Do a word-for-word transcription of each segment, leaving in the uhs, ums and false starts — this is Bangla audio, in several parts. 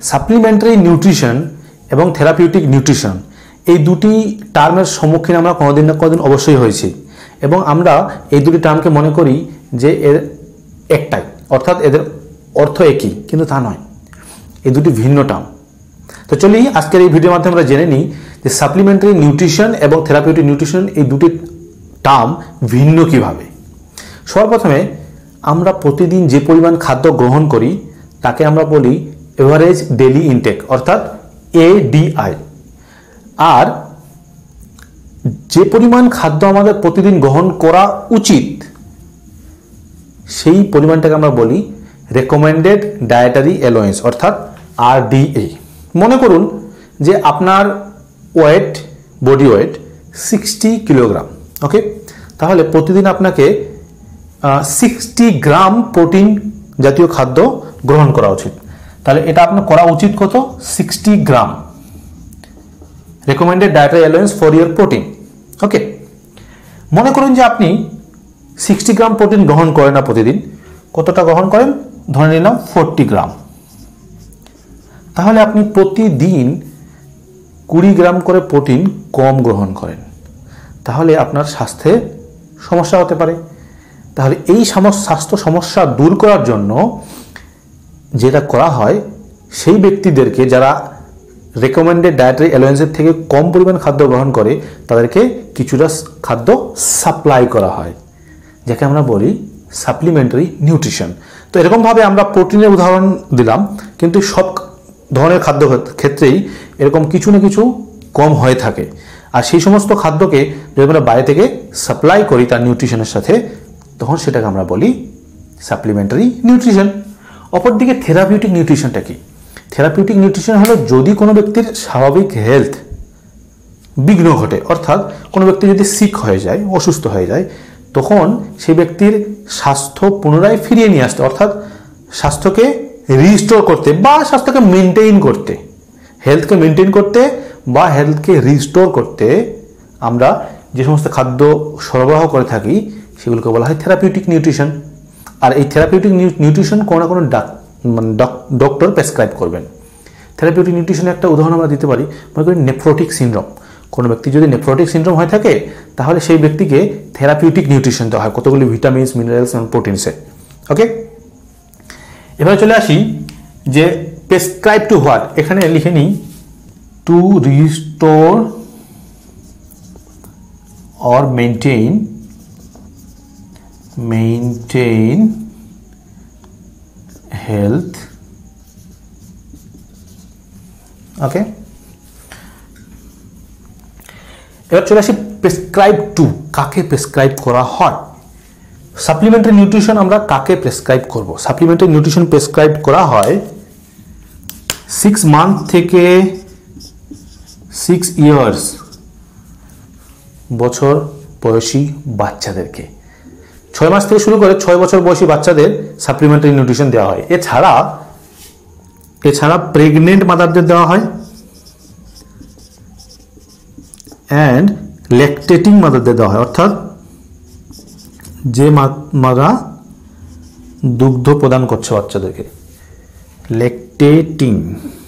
সাপ্লিমেন্টারি নিউট্রিশন এবং থেরাপিউটিক নিউট্রিশন এই দুটি টার্মের সম্মুখীন আমরা কোনোদিন না কোনোদিন অবশ্যই হয়েছি এবং আমরা এই দুটি টার্মকে মনে করি যে এর একটাই, অর্থাৎ এদের অর্থ একই, কিন্তু তা নয়, এই দুটি ভিন্ন টার্ম। তো চলি আজকের এই ভিডিওর মাধ্যমে আমরা জেনে নিই যে সাপ্লিমেন্টারি নিউট্রিশন এবং থেরাপিউটিক নিউট্রিশন এই দুটি টার্ম ভিন্ন কিভাবে। সর্বপ্রথমে আমরা প্রতিদিন যে পরিমাণ খাদ্য গ্রহণ করি তাকে আমরা বলি এভারেজ ডেইলি ইনটেক, অর্থাৎ এডিআই। আর যে পরিমাণ খাদ্য আমাদের প্রতিদিন গ্রহণ করা উচিত সেই পরিমাণটাকে আমরা বলি রেকমেন্ডেড ডায়েটারি অ্যালাওয়েন্স, অর্থাৎ আরডিএ। মনে করুন যে আপনার weight, body weight sixty kilogram, okay, তাহলে প্রতিদিন আপনাকে সিক্সটি গ্রাম প্রোটিন জাতীয় খাদ্য গ্রহণ করা উচিত। তাহলে এটা আপনার করা উচিত কত? Sixty gram recommended dietary allowance for year protein, okay. মনে করুন যে আপনি সিক্সটি গ্রাম প্রোটিন গ্রহণ করেন না প্রতিদিন, কতটা গ্রহণ করেন? ধরে নিলাম ফোরটি গ্রাম। তাহলে আপনি প্রতিদিন কুড়ি গ্রাম করে প্রোটিন কম গ্রহণ করেন, তাহলে আপনার স্বাস্থ্যে সমস্যা হতে পারে। তাহলে এই স্বাস্থ্য সমস্যা দূর করার জন্য যেটা করা হয়, সেই ব্যক্তিদেরকে যারা রেকমেন্ডেড ডায়েটারি অ্যালাওয়েন্সের থেকে কম পরিমাণ খাদ্য গ্রহণ করে তাদেরকে কিছুটা খাদ্য সাপ্লাই করা হয়, যাকে আমরা বলি সাপ্লিমেন্টারি নিউট্রিশন। তো এরকমভাবে আমরা প্রোটিনের উদাহরণ দিলাম, কিন্তু সব ধরনের খাদ্য ক্ষেত্রেই এরকম কিছু না কিছু কম হয়ে থাকে। আর সেই সমস্ত খাদ্যকে যদি আমরা বাইরে থেকে সাপ্লাই করি তার নিউট্রিশনের সাথে, তখন সেটাকে আমরা বলি সাপ্লিমেন্টারি নিউট্রিশন। অপরদিকে থেরাপিউটিক নিউট্রিশনটা কি? থেরাপিউটিক নিউট্রিশন হলো যদি কোনো ব্যক্তির স্বাভাবিক হেলথ বিঘ্ন ঘটে, অর্থাৎ কোনো ব্যক্তি যদি সিক হয়ে যায়, অসুস্থ হয়ে যায়, তখন সেই ব্যক্তির স্বাস্থ্য পুনরায় ফিরিয়ে নিয়ে আসতে, অর্থাৎ স্বাস্থ্যকে রিস্টোর করতে বা স্বাস্থ্যকে মেনটেইন করতে, হেলথকে মেনটেইন করতে বা হেলথকে রিস্টোর করতে আমরা যে সমস্ত খাদ্য সরবরাহ করে থাকি সেগুলোকে বলা হয় থেরাপিউটিক নিউট্রিশন। আর এই থেরাপিউটিক নিউট্রিশন কোনো না কোনো মানে ডক্টর প্রেসক্রাইব করবেন। থেরাপিউটিক নিউট্রিশনের একটা উদাহরণ আমরা দিতে পারি, মনে করি নেফ্রোটিক সিনড্রোম। কোনো ব্যক্তি যদি নেফ্রোটিক সিনড্রোম হয়ে থাকে তাহলে সেই ব্যক্তিকে থেরাপিউটিক নিউট্রিশন দেওয়া হয় কতগুলি ভিটামিনস, মিনারেলস এবং প্রোটিনসে, ওকে। এবার চলে আসি যে প্রেসক্রাইব টু হোয়াট, এখানে লিখে নিই to restore or maintain maintain health, okay. এবার চলে আসি প্রেসক্রাইব টু, কাকে প্রেসক্রাইব করা হয়। সাপ্লিমেন্টারি নিউট্রিশন আমরা কাকে প্রেসক্রাইব করব? সাপ্লিমেন্টারি নিউট্রিশন প্রেসক্রাইব করা হয় সিক্স মান্থ থেকে সিক্স ইয়ার্স বছর বয়সী বাচ্চাদেরকে, ছয় মাস থেকে শুরু করে ছয় বছর বয়সী বাচ্চাদের সাপ্লিমেন্টারি নিউট্রিশন দেওয়া হয়। এছাড়া এছাড়া প্রেগনেন্ট মাদারদের দেওয়া হয় অ্যান্ড ল্যাকটেটিং মাদারদের দেওয়া হয়, অর্থাৎ যে মারা দুগ্ধ প্রদান করছে বাচ্চাদেরকে, ল্যাকটেটিং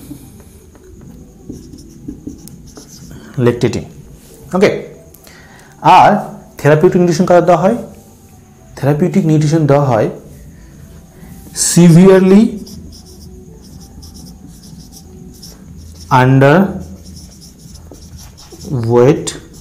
ল্যাকটেটিং ওকে। আর থেরাপিউটিক নিউট্রিশন কাদের দেওয়া হয়? থেরাপিউটিক নিউট্রিশন দেওয়া হয় সিভিয়ারলি আন্ডার ওয়েট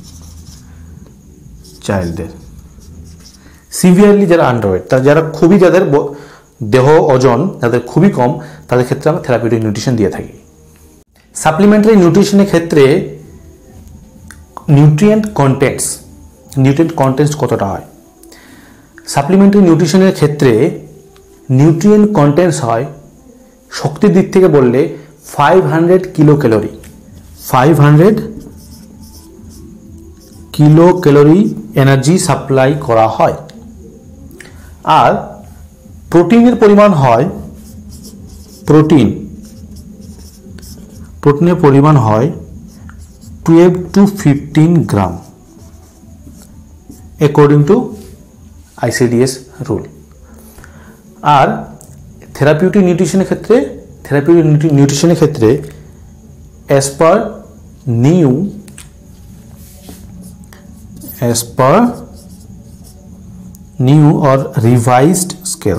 চাইল্ডদের। সিভিয়ারলি যারা আন্ডারওয়েট, তারা যারা খুবই, যাদের দেহ ওজন যাদের খুবই কম, তাদের ক্ষেত্রে আমরা থেরাপিউটিক নিউট্রিশন দিয়ে থাকি। সাপ্লিমেন্টারি নিউট্রিশনের ক্ষেত্রে নিউট্রিয়েন্ট কন্টেন্টস নিউট্রিয়েন্ট কন্টেন্টস কতটা হয়? সাপ্লিমেন্টারি নিউট্রিশনের ক্ষেত্রে নিউট্রিয়েন্ট কন্টেন্টস হয় শক্তির দিক থেকে বললে five hundred kilo calorie five hundred kilo calorie energy supply করা হয়। আর প্রোটিনের পরিমাণ হয় প্রোটিন প্রোটিনের পরিমাণ হয় twelve to fifteen gram according to ICDS rule. আর থেরাপিউটিক নিউট্রিশনের ক্ষেত্রে থেরাপিউটিক নিউট্রিশনের ক্ষেত্রে as per new as per new or revised scale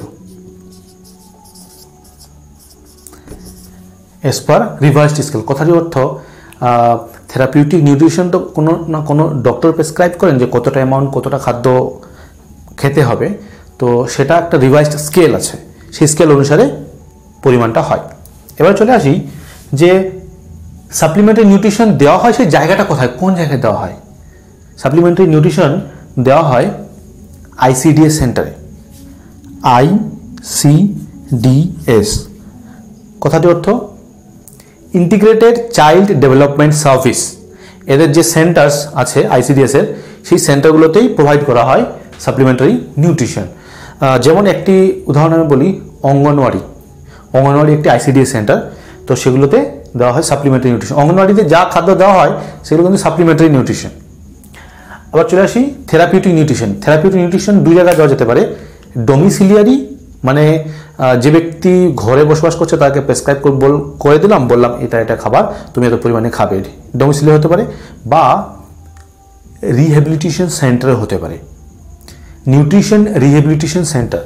as per revised scale কথাটির অর্থ থেরাপিউটিক নিউট্রিশন তো কোনো না কোনো ডক্টর প্রেসক্রাইব করেন যে কতটা অ্যামাউন্ট কতটা খাদ্য খেতে হবে, তো সেটা একটা রিভাইজড স্কেল আছে, সেই স্কেল অনুসারে পরিমাণটা হয়। এবার চলে আসি যে সাপ্লিমেন্টারি নিউট্রিশন দেওয়া হয় সেই জায়গাটা কোথায়, কোন জায়গায় দেওয়া হয়। সাপ্লিমেন্টারি নিউট্রিশন দেওয়া হয় আইসিডিএস সেন্টারে, আই সি ডি এস কথাটির অর্থ ইন্টিগ্রেটেড চাইল্ড ডেভেলপমেন্ট সার্ভিস। এদের যে সেন্টার্স আছে আইসিডিএস এর, সেই সেন্টারগুলোতেই প্রোভাইড করা হয় সাপ্লিমেন্টারি নিউট্রিশন। যেমন একটি উদাহরণ আমি বলি, অঙ্গনওয়াড়ি অঙ্গনওয়াড়ি একটি আইসিডিএস সেন্টার, তো সেগুলোতে দেওয়া হয় সাপ্লিমেন্টারি নিউট্রিশন। অঙ্গনওয়াড়িতে যা খাদ্য দেওয়া হয় সেগুলো কিন্তু সাপ্লিমেন্টারি নিউট্রিশন। আবার চলে আসি থেরাপিউটিক নিউট্রিশন। থেরাপিউটিক নিউট্রিশন দুই জায়গায় দেওয়া যেতে পারে, ডোমিসিলিয়ারি মানে যে ব্যক্তি ঘরে বসবাস করছে তাকে প্রেসক্রাইব করে দিলাম, বললাম এটা এটা খাবার তুমি এত পরিমাণে খাবে, ডোমিসিলিয়ারি হতে পারে, বা রিহ্যাবিলিটেশন সেন্টারে হতে পারে, nutrition rehabilitation centre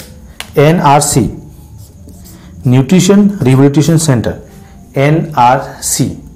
NRC, nutrition rehabilitation centre NRC.